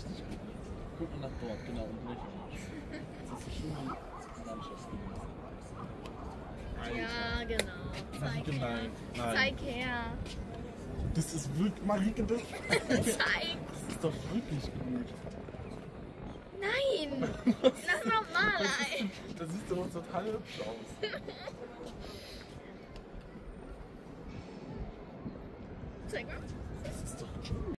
richtig gut. Guck mal nach dort, genau, und durch. Das ist so schön, die Landschaft genießen. Ja, genau. Zeig Marike, her. nein. Zeig her. Das ist wirklich, Marike, das Zeig. ist doch wirklich gut. Nein. Das normal, ey. Das sieht doch total hübsch aus. Zeig mal. Das ist doch gut.